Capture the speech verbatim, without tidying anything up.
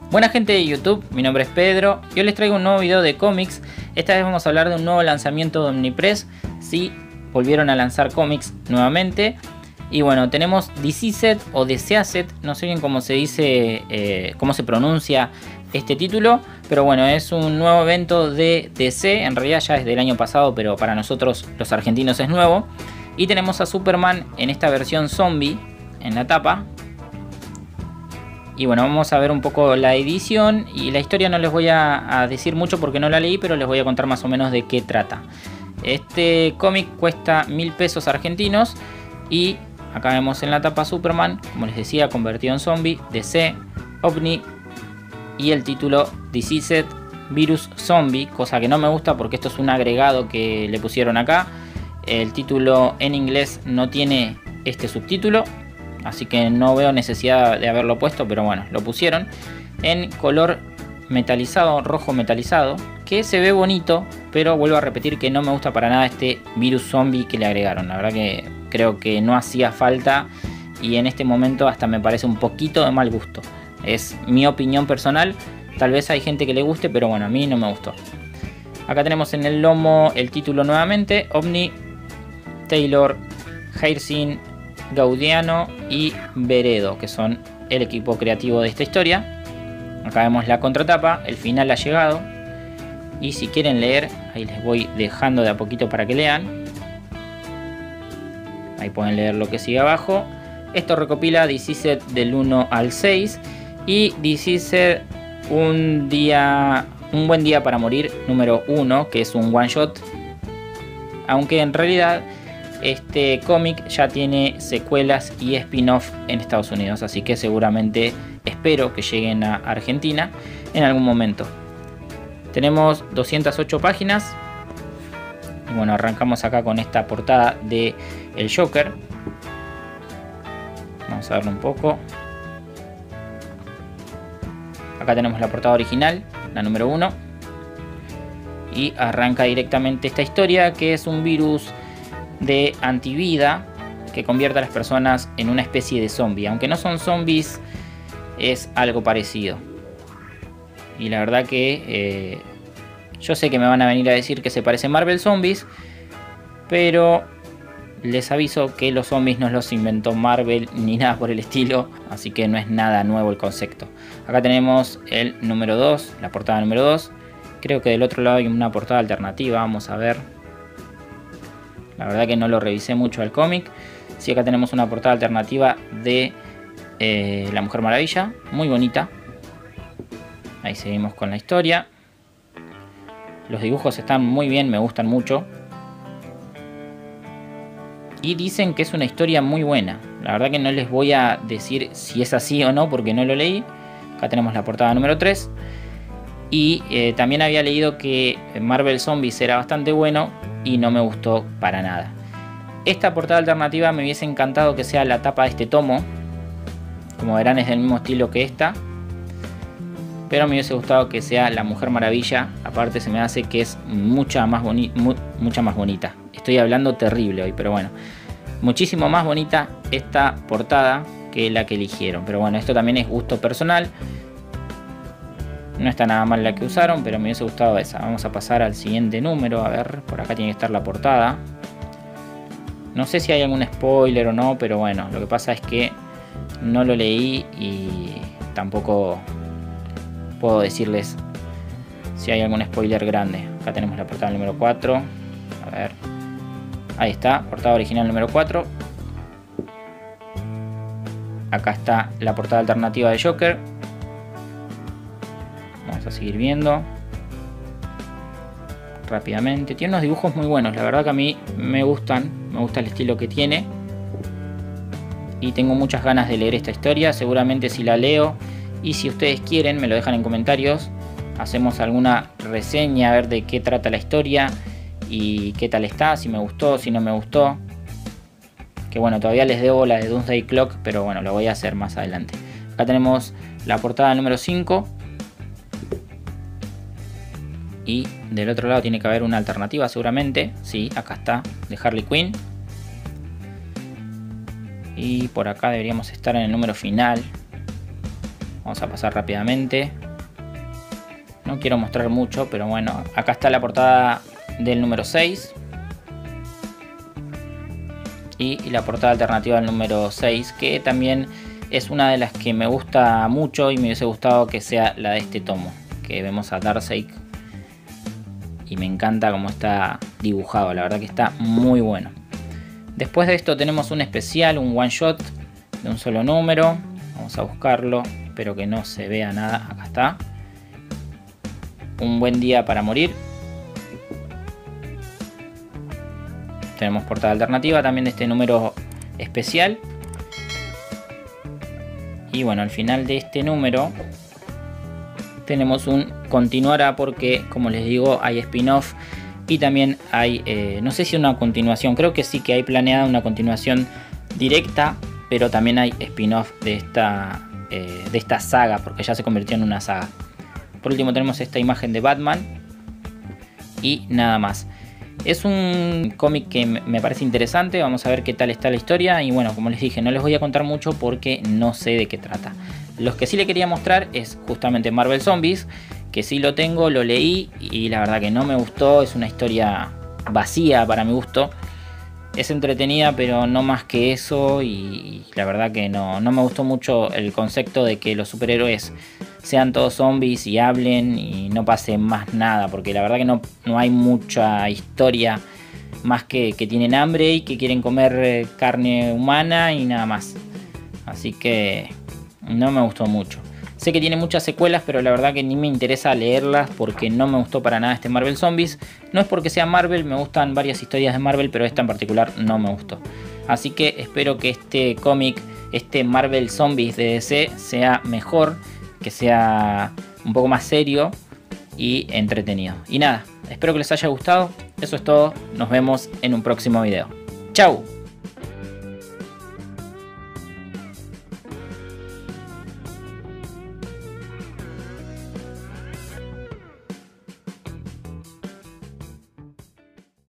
Buena gente de YouTube, mi nombre es Pedro y hoy les traigo un nuevo video de cómics. Esta vez vamos a hablar de un nuevo lanzamiento de Omnipress. Sí, volvieron a lanzar cómics nuevamente. Y bueno, tenemos Deceased o Deceased, no sé bien cómo se dice, eh, cómo se pronuncia este título. Pero bueno, es un nuevo evento de D C, en realidad ya es del año pasado, pero para nosotros los argentinos es nuevo. Y tenemos a Superman en esta versión zombie, en la tapa. Y bueno, vamos a ver un poco la edición y la historia. No les voy a, a decir mucho porque no la leí, pero les voy a contar más o menos de qué trata. Este cómic cuesta mil pesos argentinos y acá vemos en la tapa Superman, como les decía, convertido en zombie, D C, Omni y el título Deceased Virus Zombie, cosa que no me gusta porque esto es un agregado que le pusieron acá. El título en inglés no tiene este subtítulo, así que no veo necesidad de haberlo puesto, pero bueno, lo pusieron en color metalizado, rojo metalizado, que se ve bonito, pero vuelvo a repetir que no me gusta para nada este virus zombie que le agregaron. La verdad que creo que no hacía falta y en este momento hasta me parece un poquito de mal gusto. Es mi opinión personal, tal vez hay gente que le guste, pero bueno, a mí no me gustó. Acá tenemos en el lomo el título nuevamente, Omni, Taylor, Hairsine, Gaudiano y Veredo, que son el equipo creativo de esta historia. Acá vemos la contratapa, el final ha llegado. Y si quieren leer, ahí les voy dejando de a poquito para que lean. Ahí pueden leer lo que sigue abajo. Esto recopila Deceased del uno al seis y Deceased un día, un buen día para morir número uno, que es un one shot. Aunque en realidad este cómic ya tiene secuelas y spin-off en Estados Unidos, así que seguramente espero que lleguen a Argentina en algún momento. Tenemos doscientas ocho páginas. Y bueno, arrancamos acá con esta portada de el Joker. Vamos a verlo un poco. Acá tenemos la portada original, la número uno. Y arranca directamente esta historia, que es un virus de antivida que convierte a las personas en una especie de zombie. Aunque no son zombies, es algo parecido. Y la verdad que eh, yo sé que me van a venir a decir que se parece a Marvel Zombies, pero les aviso que los zombies no los inventó Marvel ni nada por el estilo, así que no es nada nuevo el concepto. Acá tenemos el número dos, la portada número dos. Creo que del otro lado hay una portada alternativa, vamos a ver. La verdad que no lo revisé mucho al cómic. Sí, acá tenemos una portada alternativa de eh, la Mujer Maravilla, muy bonita. Ahí seguimos con la historia. Los dibujos están muy bien, me gustan mucho. Y dicen que es una historia muy buena. La verdad que no les voy a decir si es así o no porque no lo leí. Acá tenemos la portada número tres. Y eh, también había leído que Marvel Zombies era bastante bueno y no me gustó para nada. Esta portada alternativa me hubiese encantado que sea la tapa de este tomo. Como verán, es del mismo estilo que esta. Pero me hubiese gustado que sea la Mujer Maravilla. Aparte se me hace que es mucha más, boni mu mucha más bonita. Estoy hablando terrible hoy, pero bueno. Muchísimo más bonita esta portada que la que eligieron. Pero bueno, esto también es gusto personal. No está nada mal la que usaron, pero me hubiese gustado esa. Vamos a pasar al siguiente número. A ver, por acá tiene que estar la portada. No sé si hay algún spoiler o no, pero bueno, lo que pasa es que no lo leí y tampoco puedo decirles si hay algún spoiler grande. Acá tenemos la portada número cuatro. A ver. Ahí está, portada original número cuatro. Acá está la portada alternativa de Joker. Vamos a seguir viendo rápidamente. Tiene unos dibujos muy buenos, la verdad que a mí me gustan. Me gusta el estilo que tiene. Y tengo muchas ganas de leer esta historia. Seguramente si la leo y si ustedes quieren me lo dejan en comentarios. Hacemos alguna reseña a ver de qué trata la historia y qué tal está, si me gustó, si no me gustó. Que bueno, todavía les debo la de Doomsday Clock, pero bueno, lo voy a hacer más adelante. Acá tenemos la portada número cinco. Y del otro lado tiene que haber una alternativa seguramente. Sí, acá está, de Harley Quinn. Y por acá deberíamos estar en el número final. Vamos a pasar rápidamente. No quiero mostrar mucho, pero bueno, acá está la portada del número seis. Y la portada alternativa del número seis, que también es una de las que me gusta mucho y me hubiese gustado que sea la de este tomo. Que vemos a Darkseid y me encanta cómo está dibujado, la verdad que está muy bueno. Después de esto tenemos un especial, un one shot de un solo número. Vamos a buscarlo, espero que no se vea nada, acá está. Un buen día para morir. Tenemos portada alternativa también de este número especial. Y bueno, al final de este número tenemos un continuará, porque como les digo hay spin-off y también hay, eh, no sé si una continuación, creo que sí que hay planeada una continuación directa, pero también hay spin-off de esta, eh, de esta saga, porque ya se convirtió en una saga. Por último tenemos esta imagen de Batman y nada más. Es un cómic que me parece interesante, vamos a ver qué tal está la historia. Y bueno, como les dije, no les voy a contar mucho porque no sé de qué trata. Los que sí le quería mostrar es justamente Marvel Zombies, que sí lo tengo, lo leí y la verdad que no me gustó. Es una historia vacía para mi gusto. Es entretenida, pero no más que eso. Y la verdad que no, no me gustó mucho el concepto de que los superhéroes sean todos zombies y hablen y no pase más nada, porque la verdad que no, no hay mucha historia más que que tienen hambre y que quieren comer carne humana y nada más. Así que no me gustó mucho. Sé que tiene muchas secuelas, pero la verdad que ni me interesa leerlas porque no me gustó para nada este Marvel Zombies. No es porque sea Marvel, me gustan varias historias de Marvel, pero esta en particular no me gustó. Así que espero que este cómic, este Marvel Zombies de D C, sea mejor, que sea un poco más serio y entretenido. Y nada, espero que les haya gustado. Eso es todo. Nos vemos en un próximo video. ¡Chao!